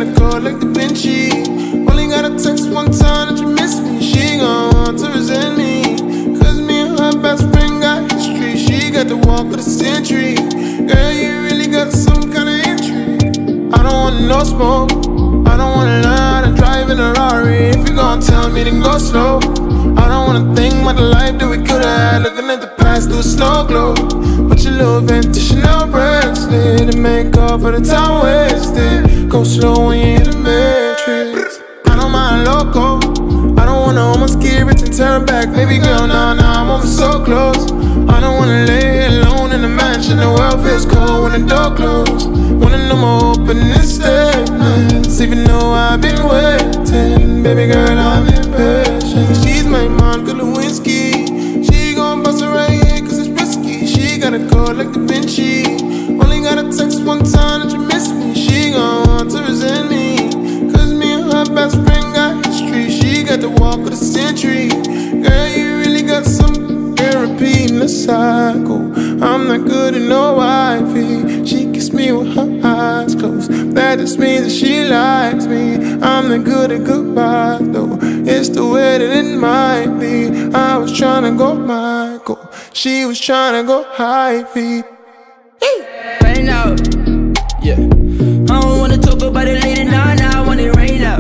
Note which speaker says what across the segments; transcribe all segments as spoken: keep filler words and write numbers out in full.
Speaker 1: got a call like Da Vinci. Only got a text one time that you miss me. She gon' want to resent me, cause me and her best friend got history. She got the walk of the century. Girl, you really got some kind of intrigue. I don't want no smoke, I don't wanna lie to drive in a Rari. If you gon' tell me, then go slow. I don't wanna think about the life that we could've had, looking at the past through a snow globe. Put your little vintage Chanel bracelet and make up for the time wasted. Go slow when you hit the matrix. I don't mind loco, I don't wanna almost get rich and turn back. Baby girl, nah, nah, I'm almost so close. I don't wanna lay alone in a mansion. The world feels cold when the door closed. Wanna know my opening statements, even though I've been waiting. Baby girl, I'm impatient. She's my Monica Lewinsky. She gon' bust it right here cause it's risky. She got a call like Da Vinci. Only got a text one time that you miss me. She gon' want to resent me, cause me and her best friend got history. She got the walk of the century. Girl, you really got some. Repeating the cycle. I'm not good at no wifey. She kiss me with her eyes closed. That just means that she likes me. I'm not good at goodbye though. It's the way that it might be. I was tryna go Michael, she was tryna go hyphy.
Speaker 2: Right now, yeah. I don't wanna talk about it later, nah, nah, I want it right now.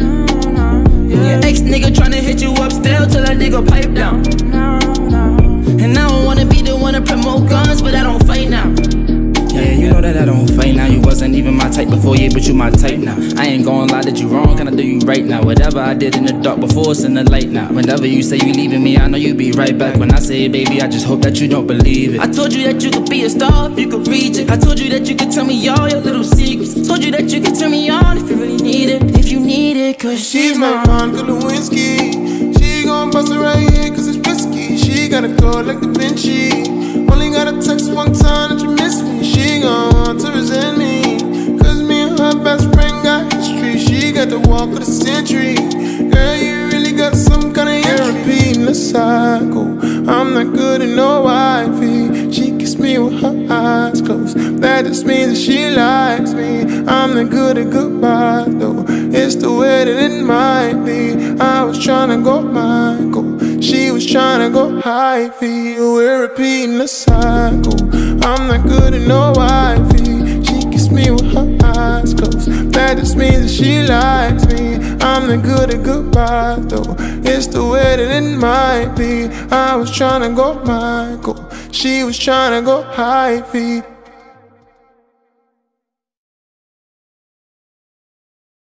Speaker 2: Your ex nigga tryna hit you up still till that nigga pipe down. And I don't wanna be the one to promote guns, but I don't fight now. Yeah, you know that I don't fight now. You wasn't even my type before, yeah, but you my type now. I ain't gonna lie that you wrong, can I do you right now? Whatever I did in the dark before, it's in the light now. Whenever you say you leaving me, I know you be right back. When I say it, baby, I just hope that you don't believe it. I told you that you could be a star if you could reach it. I told you that you could tell me all your little secrets. I told you that you could turn me on if you really need it. If you need it, cause
Speaker 1: she's my Monica Lewinsky. She gon' bust it right here cause it's risky. She got a call like Da Vinci. Only got a text one time that you miss me. She gon' want to resent me, cause me and her best friend got history. She got the walk of the century. Girl, you really got some kind of intrigue. Repeating the cycle. I'm not good at no wifey. She kiss me with her eyes closed. That just means that she likes me. I'm not good at goodbye though. It's the way that it might be. I was tryna go Michael, she was tryna go hyphy. We're repeating the cycle. I'm not good at no wifey. She kiss me with her eyes closed. That just means that she likes me. I'm not good at goodbye though. It's the way that it might be. I was tryna go Michael, she was tryna go hyphy.